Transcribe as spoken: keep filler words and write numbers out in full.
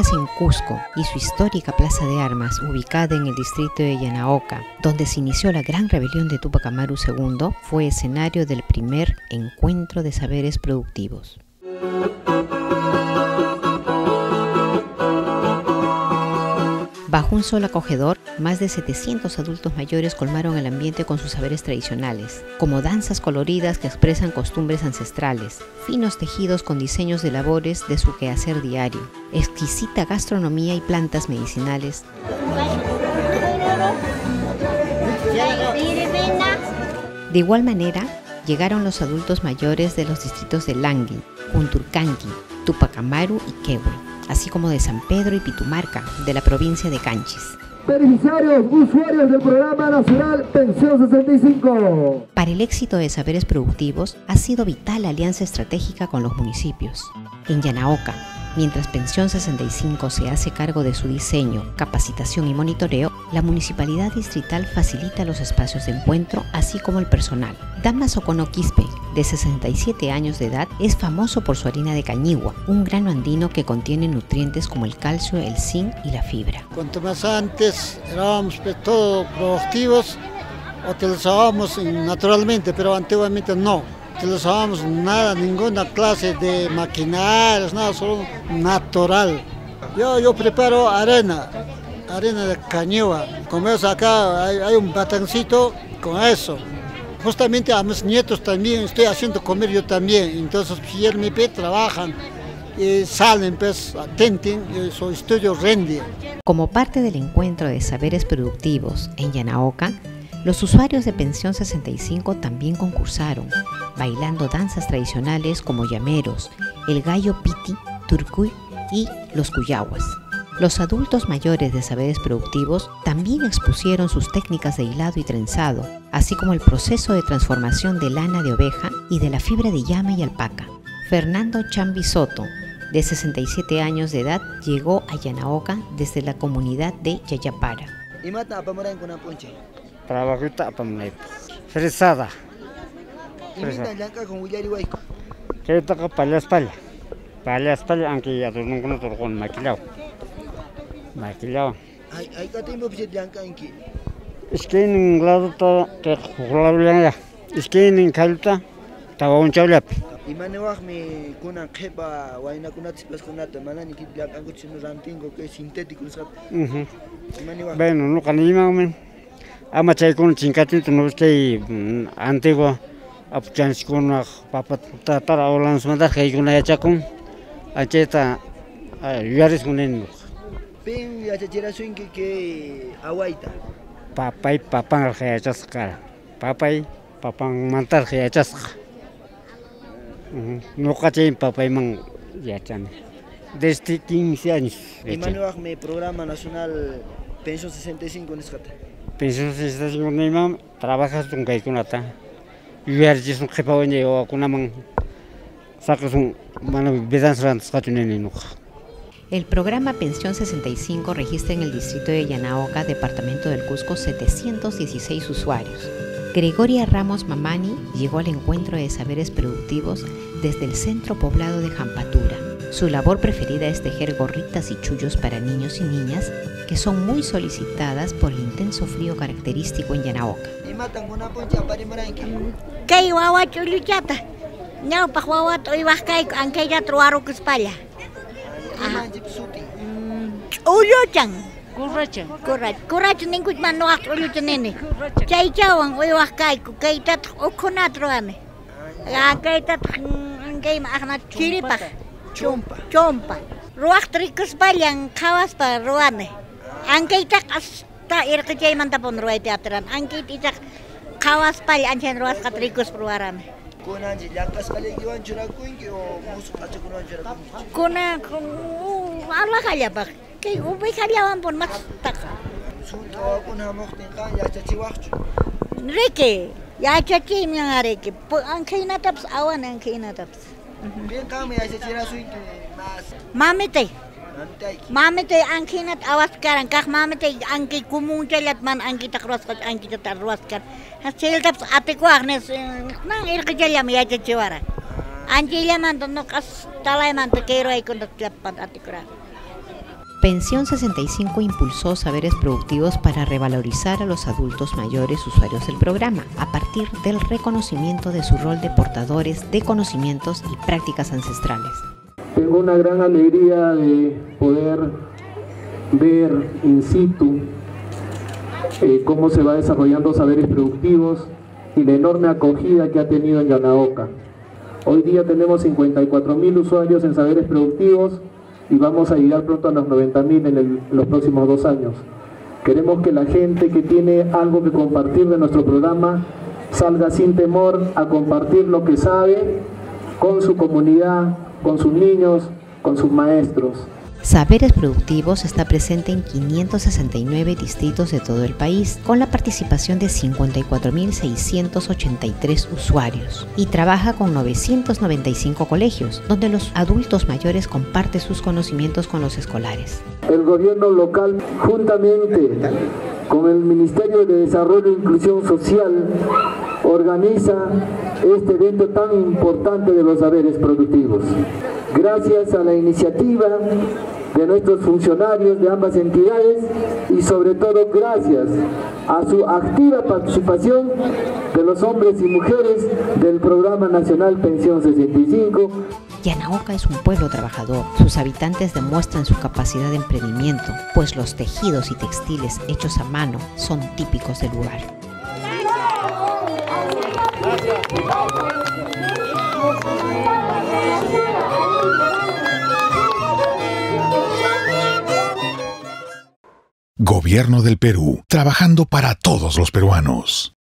nace en Cusco y su histórica plaza de armas, ubicada en el distrito de Yanaoca, donde se inició la gran rebelión de Túpac Amaru segundo, fue escenario del primer encuentro de saberes productivos. Bajo un sol acogedor, más de setecientos adultos mayores colmaron el ambiente con sus saberes tradicionales, como danzas coloridas que expresan costumbres ancestrales, finos tejidos con diseños de labores de su quehacer diario, exquisita gastronomía y plantas medicinales. De igual manera, llegaron los adultos mayores de los distritos de Langui, Kunturkanqui, Túpac Amaru y Quehue, así como de San Pedro y Pitumarca, de la provincia de Canchis. Beneficiarios, usuarios del Programa Nacional Pensión sesenta y cinco. Para el éxito de saberes productivos, ha sido vital la alianza estratégica con los municipios. En Yanaoca, mientras Pensión sesenta y cinco se hace cargo de su diseño, capacitación y monitoreo, la Municipalidad Distrital facilita los espacios de encuentro, así como el personal. Damaso Cono Quispe, de sesenta y siete años de edad, es famoso por su harina de cañigua, un grano andino que contiene nutrientes como el calcio, el zinc y la fibra. Cuanto más antes éramos todos productivos, utilizábamos naturalmente, pero antiguamente no. Utilizábamos nada, ninguna clase de maquinarias, nada, solo natural. Yo, yo preparo arena, arena de cañigua. Como ves acá, hay, hay un batancito con eso. Justamente a mis nietos también estoy haciendo comer yo también. Entonces, si ellos me piden, trabajan y salen, pues, atenten, y su estudio rinde. Como parte del encuentro de saberes productivos en Yanaoca, los usuarios de Pensión sesenta y cinco también concursaron, bailando danzas tradicionales como llameros, el gallo piti, turcuy y los cuyahuas. Los adultos mayores de saberes productivos también expusieron sus técnicas de hilado y trenzado, así como el proceso de transformación de lana de oveja y de la fibra de llama y alpaca. Fernando Chambi Soto, de sesenta y siete años de edad, llegó a Yanaoca desde la comunidad de Yayapara. Trabajita apa mulai fresada. Imita langka con Willari Waiko. Kita ke palas-pal. Palas-pal angki atur nungkuna turkon makilaw. Makilaw. Ay ay katimbo bisa langka angki. Iskin nglado to ke khulabla ya. Iskin kalta tawon chawlap. Imane wak me kuna kheba waina kuna tsipas kuna tamana ni kit langka ko chino rantingo ke sintético sap. Mhm. Imane wak. Bueno, no kanima men. Ama chay con chincati tu no que antiguo apchans con papat tara olan sumada que con ya chacon acheta yuares con en pen ya chera swing que awaita papai papang que ya chascar papai papang mantar que ya chasca no caché papai man ya chan desde quince años. Imano me programa nacional Pensión sesenta y cinco en escata. Pensión sesenta y cinco no trabajas con que con ata. Y ya es un jefe oye o con una man sacas un mano bedas rantas catunene. El programa Pensión sesenta y cinco registra en el distrito de Yanaoca, departamento del Cusco, setecientos dieciséis usuarios. Gregoria Ramos Mamani llegó al encuentro de saberes productivos desde el centro poblado de Jampatura. Su labor preferida es tejer gorritas y chullos para niños y niñas, que son muy solicitadas por el intenso frío característico en Yanaoca. Kay wawa chuluchata. No, pa wawa toy waskay angkay ya truaro kuspalla. Uluchan. Kurracha. Kurrach. Kurrach ningkut manuak uluchan nene. Chay chawang uy waskay ku kay tat okunat roane. Angkay tat angkay maaknat chiripak. Chompa. Chompa. Ruak trikus palyang kawas pa ruane. Angkay tak asta irkajay mantapon ruay teatran. Angkay itak kawas pal ancen ruas katrikus peruaran. Kuna anji langkas kali giwan curakuin ki o musuk aja kuna curakuin. Kuna Allah kaya bak. Kay ubay kalyawan pun mat tak. Sunto kuna mokten kan ya caci waktu. Reke, ya caci yang reke. Angkay nataps awan angkay nataps. Bien kami ya caci rasuin ki mas. Mami teh. Mami teh angkay nat awas sekarang kah mami teh angkay kumung jalat man angkay tak ruas kat angkay tak ruas kan. Hasil taps ati ko agnes nang irkejalam ya caci wara. Angkay laman tu nukas talai man tu kero ikut tak lepas ati kura. Pensión sesenta y cinco impulsó saberes productivos para revalorizar a los adultos mayores usuarios del programa, a partir del reconocimiento de su rol de portadores de conocimientos y prácticas ancestrales. Tengo una gran alegría de poder ver in situ eh, cómo se va desarrollando saberes productivos y la enorme acogida que ha tenido en Yanaoca. Hoy día tenemos cincuenta y cuatro mil usuarios en saberes productivos y vamos a llegar pronto a los noventa mil en, en los próximos dos años. Queremos que la gente que tiene algo que compartir de nuestro programa salga sin temor a compartir lo que sabe con su comunidad, con sus niños, con sus maestros. Saberes Productivos está presente en quinientos sesenta y nueve distritos de todo el país, con la participación de cincuenta y cuatro mil seiscientos ochenta y tres usuarios, y trabaja con novecientos noventa y cinco colegios, donde los adultos mayores comparten sus conocimientos con los escolares. El gobierno local, juntamente con el Ministerio de Desarrollo e Inclusión Social, organiza este evento tan importante de los saberes productivos. Gracias a la iniciativa de nuestros funcionarios de ambas entidades y sobre todo gracias a su activa participación de los hombres y mujeres del Programa Nacional Pensión sesenta y cinco. Yanaoca es un pueblo trabajador. Sus habitantes demuestran su capacidad de emprendimiento, pues los tejidos y textiles hechos a mano son típicos del lugar. Gobierno del Perú, trabajando para todos los peruanos.